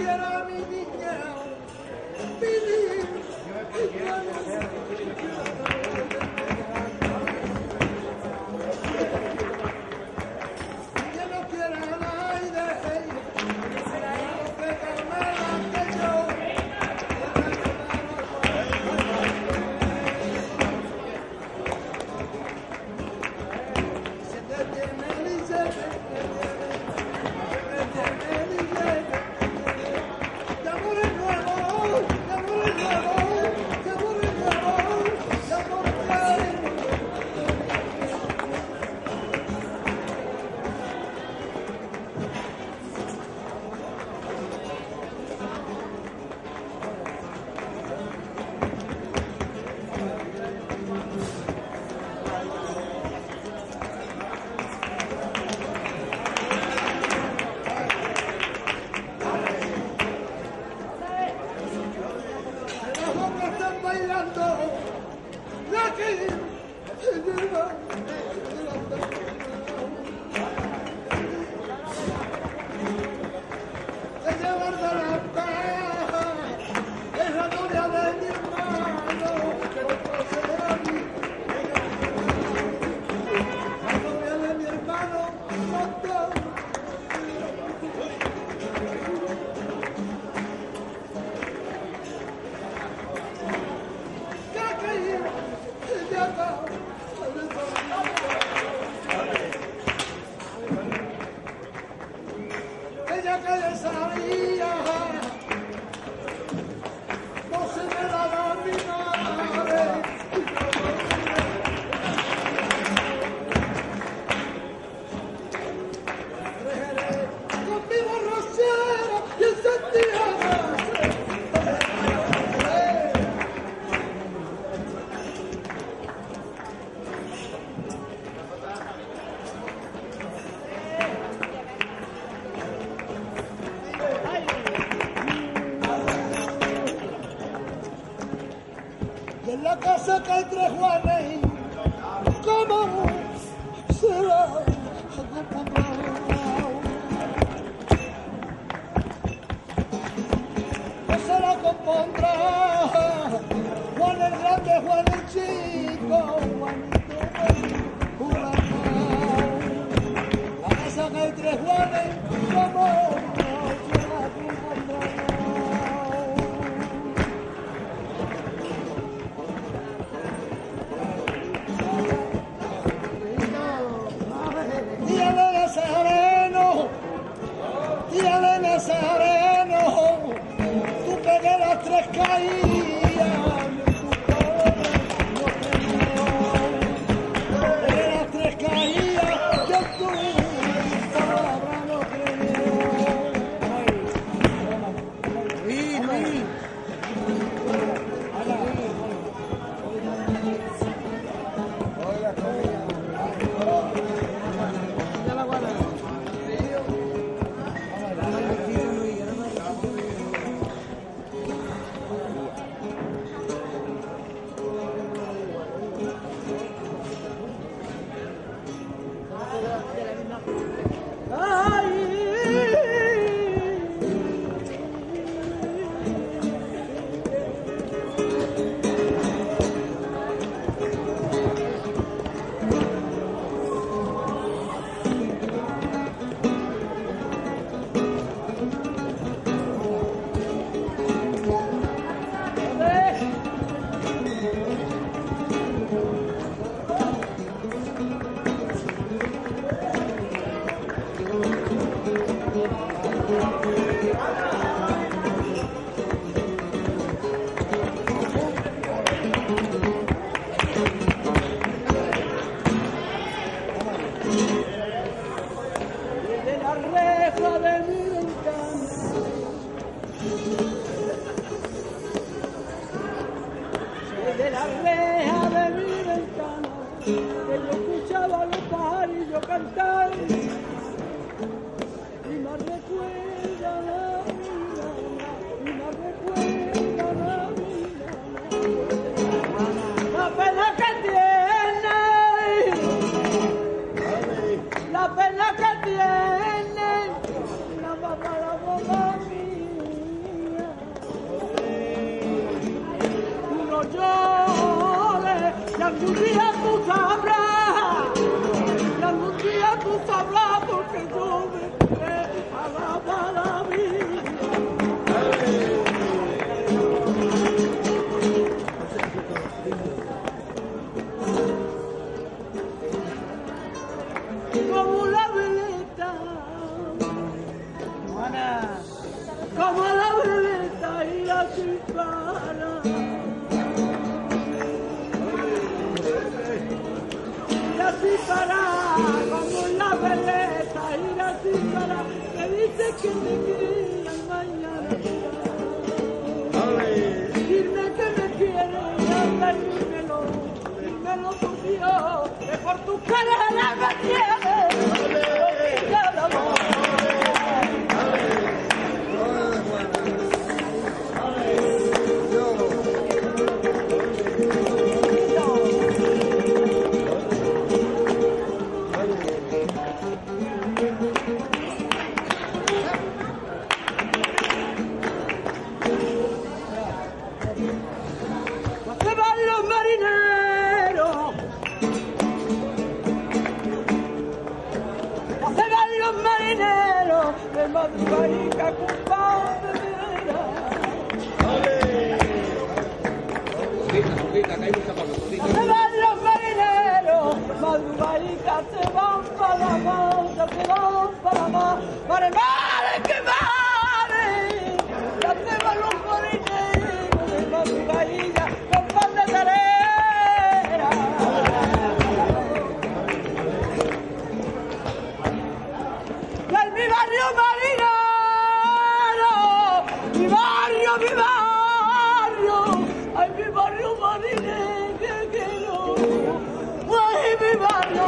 quiera mi niña, mi niña. Que no quiera el aire, que Carmela que yo. Se te tiene el ella que le sabía, no se me la da mi madre. Con mi borrachera y encendida. En la casa que hay tres Juanes, ¿cómo será acompañado? No se la compondrá Juan el grande, Juan el chico, Juanito Huracán. La casa que hay tres Juanes, ¿cómo se la compondrá? Tía de Nazareno, tú pegué las tres caídas, tu pegué las tres caídas, yo tu palabra no creyó. De la reja de mi ventana, que yo escuchaba los pajarillos cantar, y me recuerda la vida, y me recuerda la vida, la pena que tiene, la pena que tiene, la mamá mía. sin parar, como la veleta, irá sin parar, que dice que me quería mañana. Dime que me quiere, anda y dímelo tu Dios, que por tu cara me tiene, cada amor. Madrugadita, compadre. Se van los marineros, madrugadita, se van para la mar, se van para la mar, para el mar, que mare. Ya se van los marineros, de madrugadita, compadre Terera. Y en mi barrio marinero, mi barrio, ay mi barrio marinero, que quiero, ay mi barrio.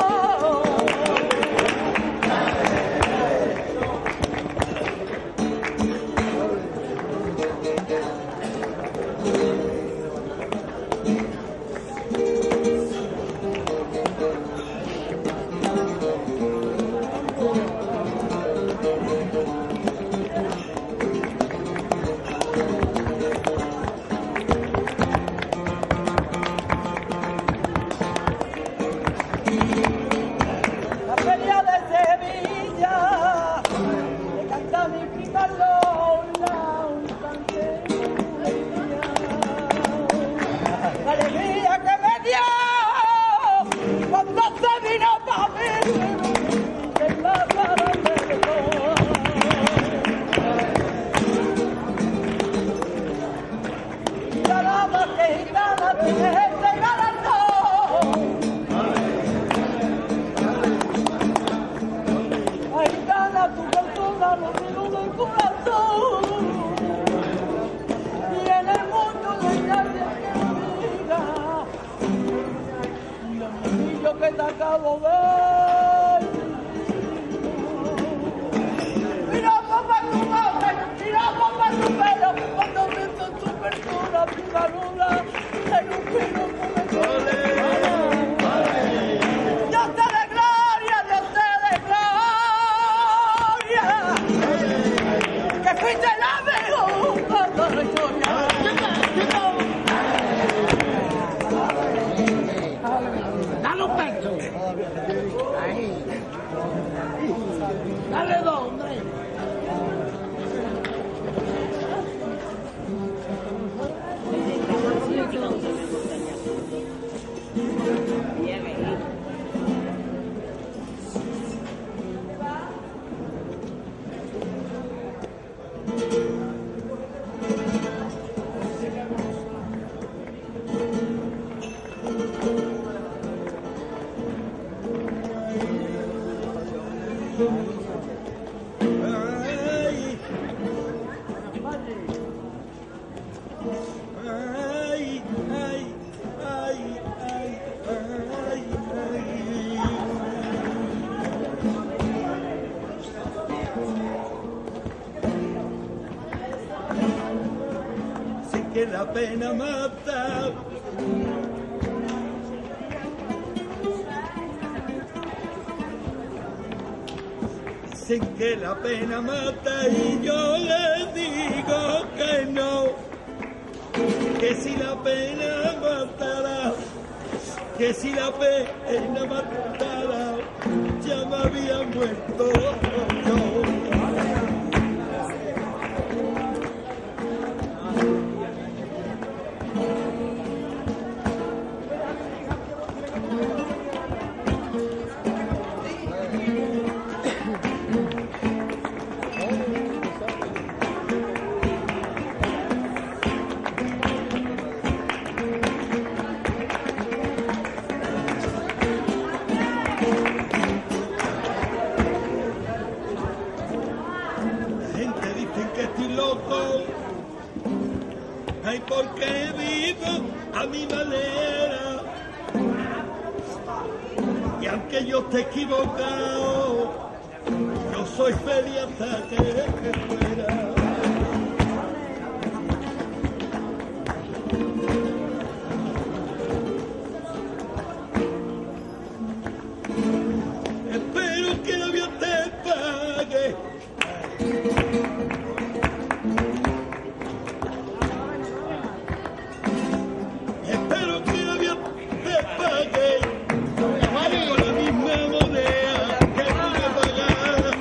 Que la pena mata. Dicen que la pena mata y yo les digo que no, que si la pena matara, que si la pena matara, ya me había muerto yo. dicen que estoy loco, ay, porque vivo a mi manera. Y aunque yo esté equivocado, yo soy feliz hasta que muera. Espero que la vida te pague. Espero que la vida te pague con la misma moneda que tú me pagas.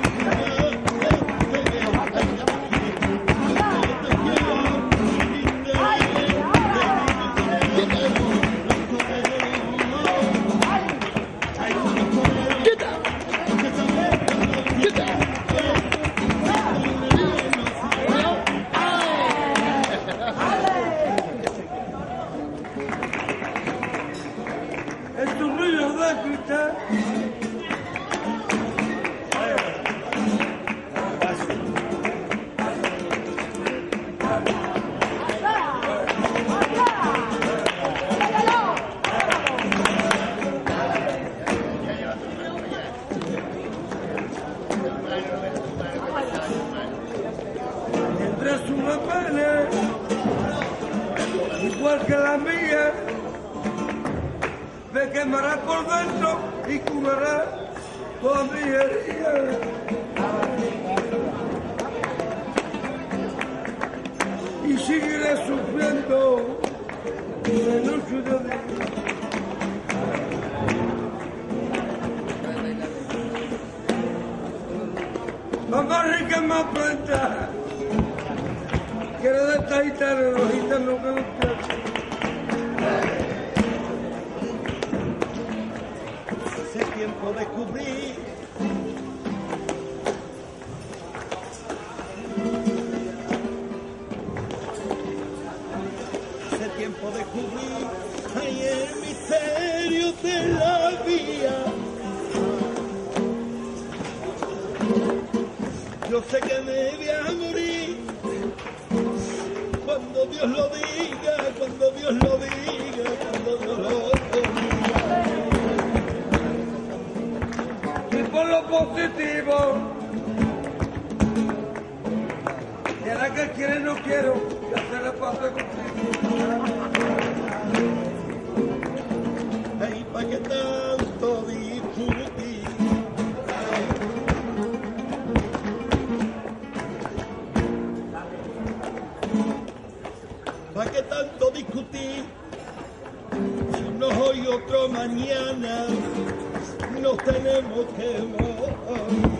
Estos niños de cristal. Mientras una pena, igual que la mía, me quemará por dentro y curará toda mi herida. Y seguiré sufriendo de noche y de día. Mamá rica más planta, quiero de esta gitana, los gitanos que no quieren. Hace tiempo descubrí hay el misterio de la vida. Yo sé que me voy a morir cuando Dios lo diga, cuando Dios lo diga, cuando Dios lo diga. Y por lo positivo, y ahora que quiere no quiero, ya se le pasa contigo. Ay, ¿pa' qué tanto discutir? ¿Pa' qué tanto discutir? Si uno hoy otro mañana nos tenemos que morir.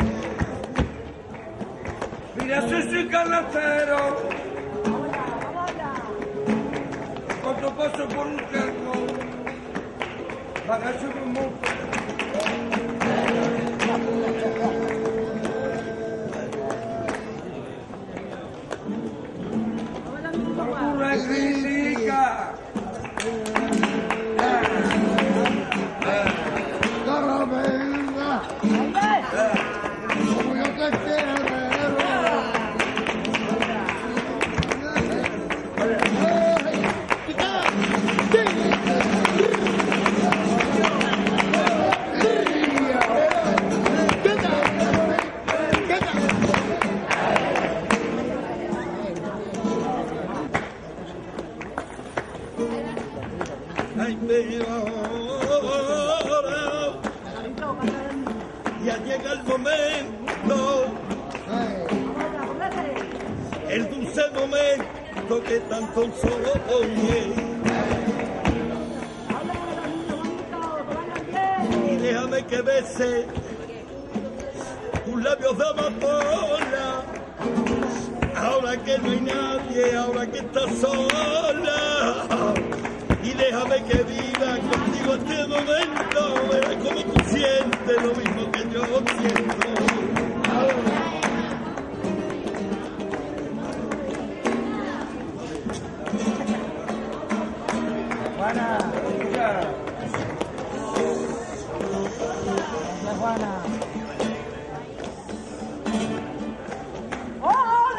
Mira, soy canastero, cuando paso por un cerco, bagazo un monte. Una crítica. Carabela, como yo te quiero. Ay, pero ahora ya llega el momento, el dulce momento que tanto soñé. Y déjame que bese tus labios de amapola, ahora que no hay nadie, ahora que estás sola. Y déjame que viva contigo este momento, verás como tú sientes lo mismo que yo siento. Juana, Juana. ¡Oh!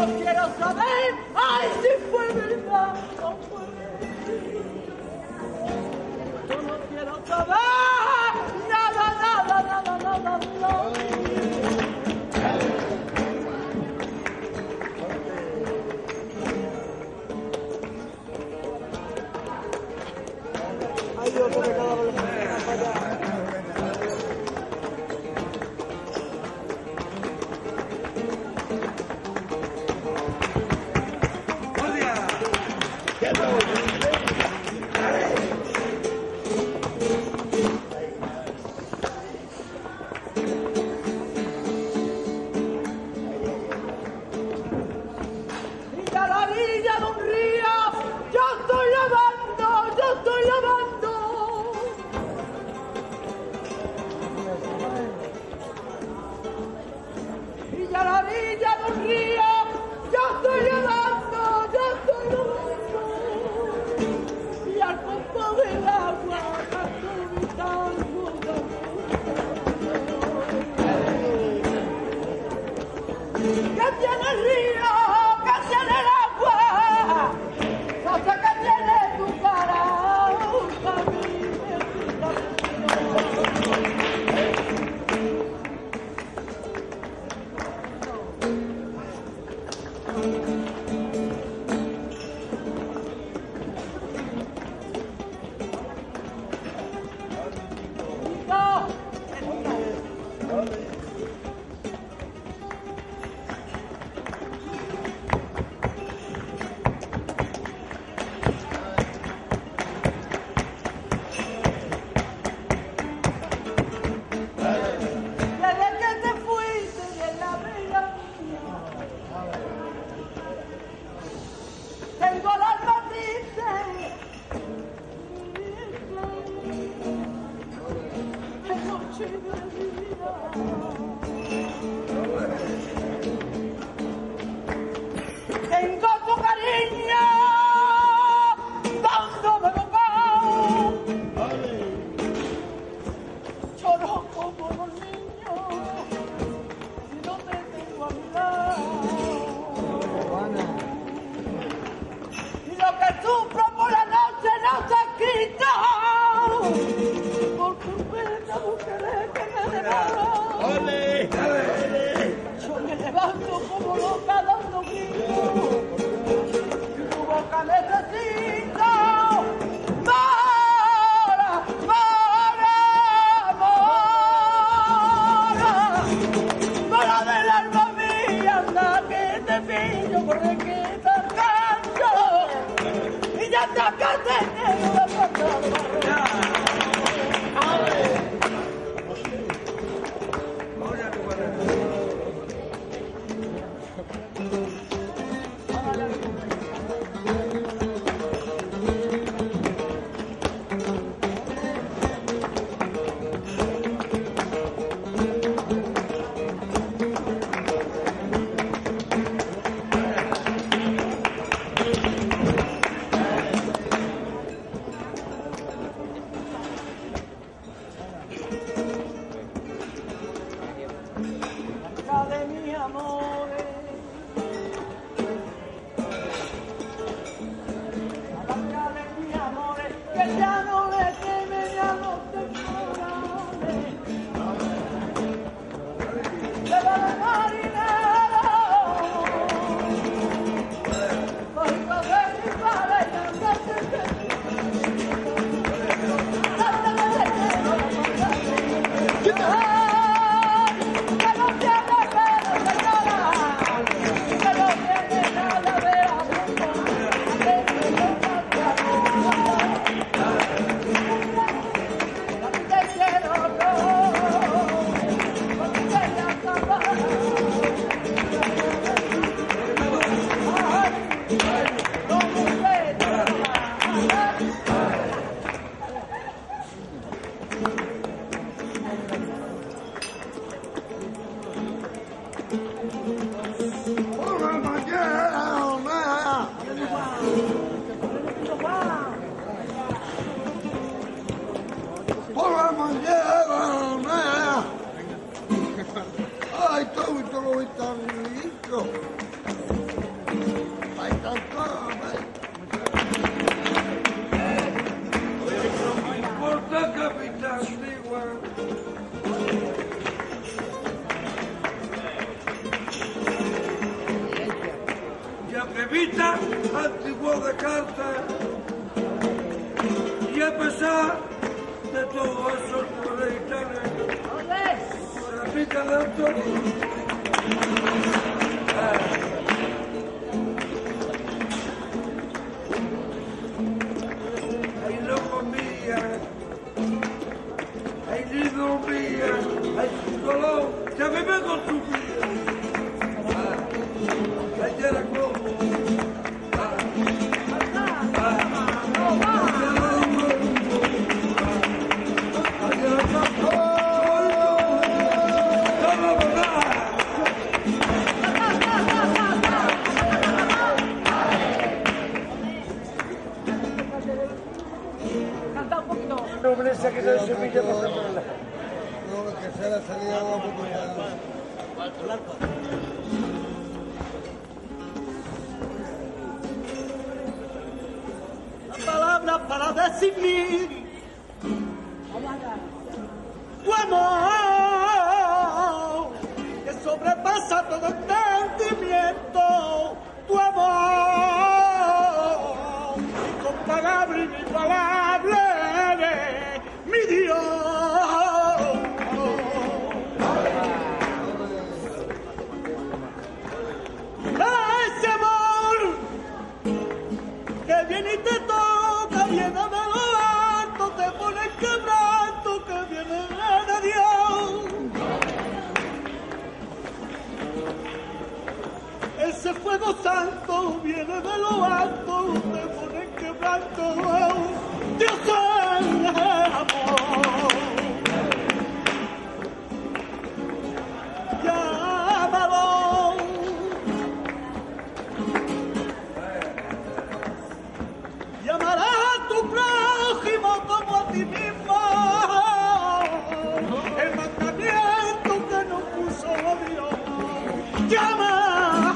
no quiero saber, ay, si fue verdad, no fue mentira. Yo no quiero saber nada, nada, nada, nada, nada. Ay, Dios, que me cago en la tengo tu cariño dándome bocado. Lloro como los niños y no te tengo a mi lado. Y lo que sufro por la noche no se quita, porque un pena mujer que me devora. Yo me levanto como loca dando gritos, tu boca necesito para, del alma mía, anda que te pillo porque que te alcanzo y ya te alcancé negro de pasar. De mi amor, arranca de mi amor, que ya no le teme ni a los temporales. Se va de marinero, soy cosa de mi padre y andate que Ay, todo muy tan rico. No me importa, capitán, digo. Ya que evita antiguo de carta y a pesar de todo eso coleitanes, repita el autor. Ay, loco mía, ay, lindo mía, ay, su dolor, ya me vengo su vida. Ayer la como. Canta un poquito. Nobleza que da semilla para sembrarla. No, que sea la salida agua poco. La palabra para definir tu amor que sobrepasa todo entendimiento, tu amor incomparable, inigualable, mi Dios. Ese amor que viene y te toca, viene de lo alto, te pone en quebranto, que viene de Dios. Ese fuego santo viene de lo alto, te pone en quebranto. Dios es amor. Llámalo. Llamarás a tu prójimo como a ti mismo. El mandamiento que nos puso Dios. Llámalo.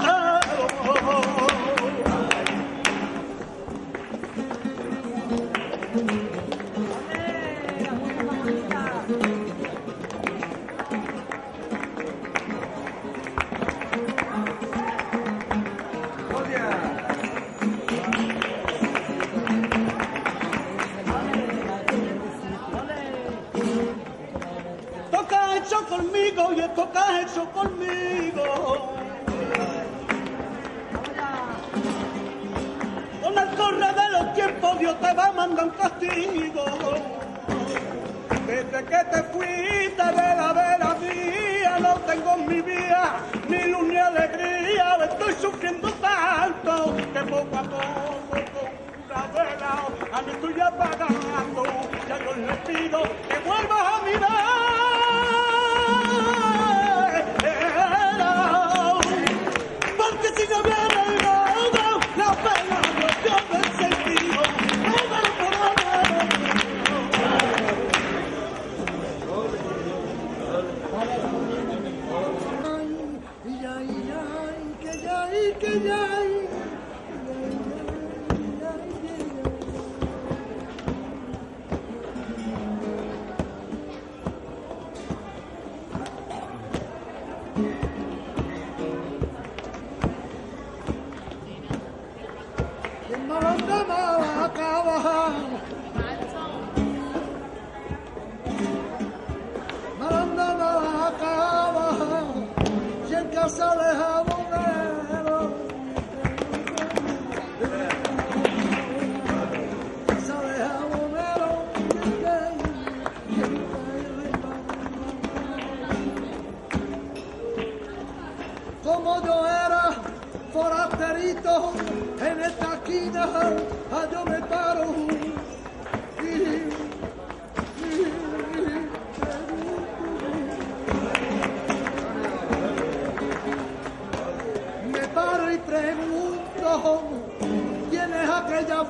Esto que has hecho conmigo y esto que has hecho conmigo. Con el correr de los tiempos Dios te va a mandar un castigo. Desde que te fuiste de la vera mía, no tengo en mi vida ni luz ni alegría. Estoy sufriendo tanto que poco a poco con una vela a mí estoy apagando. Ya yo le pido que vuelvas a mirar. Porque si no viene el lodo, la pena no pierde el sentido. Que ya, el malón va a acabar. Malón va a acabar. Si en casa dejamos como yo era forasterito en esta esquina, yo me paro me paro y pregunto quién es aquella